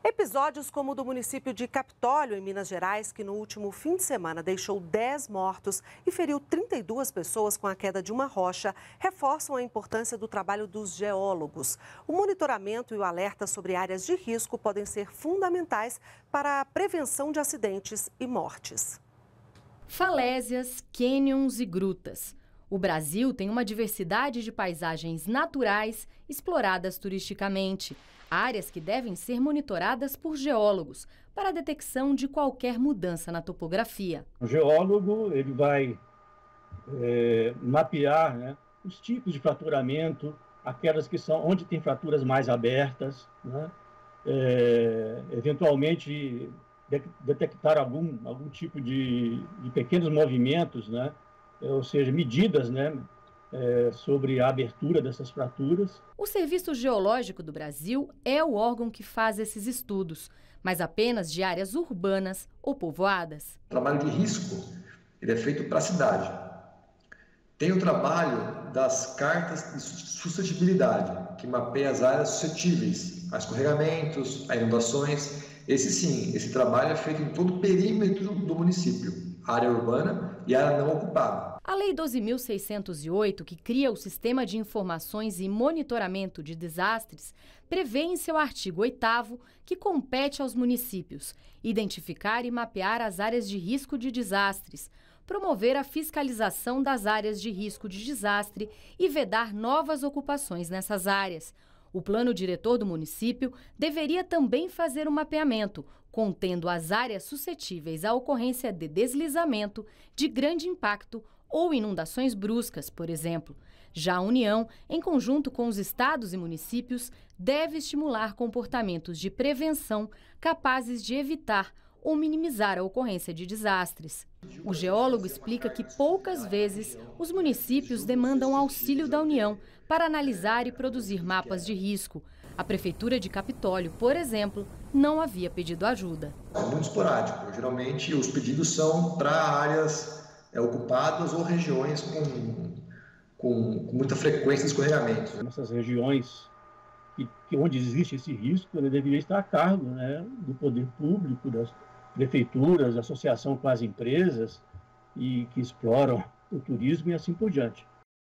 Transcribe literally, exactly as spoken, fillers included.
Episódios como o do município de Capitólio, em Minas Gerais, que no último fim de semana deixou dez mortos e feriu trinta e duas pessoas com a queda de uma rocha, reforçam a importância do trabalho dos geólogos. O monitoramento e o alerta sobre áreas de risco podem ser fundamentais para a prevenção de acidentes e mortes. Falésias, cânions e grutas. O Brasil tem uma diversidade de paisagens naturais exploradas turisticamente, áreas que devem ser monitoradas por geólogos para a detecção de qualquer mudança na topografia. O geólogo ele vai é, mapear, né, os tipos de fraturamento, aquelas que são onde tem fraturas mais abertas, né, é, eventualmente de, detectar algum, algum tipo de, de pequenos movimentos, né, ou seja, medidas, né, É, sobre a abertura dessas fraturas. O Serviço Geológico do Brasil é o órgão que faz esses estudos, mas apenas de áreas urbanas ou povoadas. O trabalho de risco ele é feito para a cidade. Tem o trabalho das cartas de suscetibilidade, que mapeia as áreas suscetíveis a escorregamentos, a inundações. Esse sim, esse trabalho é feito em todo o perímetro do município, área urbana e área não ocupada. A Lei doze mil seiscentos e oito, que cria o Sistema de Informações e Monitoramento de Desastres, prevê em seu artigo oitavo que compete aos municípios identificar e mapear as áreas de risco de desastres, promover a fiscalização das áreas de risco de desastre e vedar novas ocupações nessas áreas. O plano diretor do município deveria também fazer um mapeamento, contendo as áreas suscetíveis à ocorrência de deslizamento de grande impacto ou inundações bruscas, por exemplo. Já a União, em conjunto com os estados e municípios, deve estimular comportamentos de prevenção capazes de evitar ou minimizar a ocorrência de desastres. O geólogo explica que poucas vezes os municípios demandam auxílio da União para analisar e produzir mapas de risco. A Prefeitura de Capitólio, por exemplo, não havia pedido ajuda. É muito esporádico. Geralmente os pedidos são para áreas é, ocupadas ou regiões com, com, com muita frequência de escorregamentos. Nessas regiões que, que onde existe esse risco, ele deveria estar a cargo, né, do poder público, das prefeituras, associação com as empresas e que exploram o turismo e assim por diante.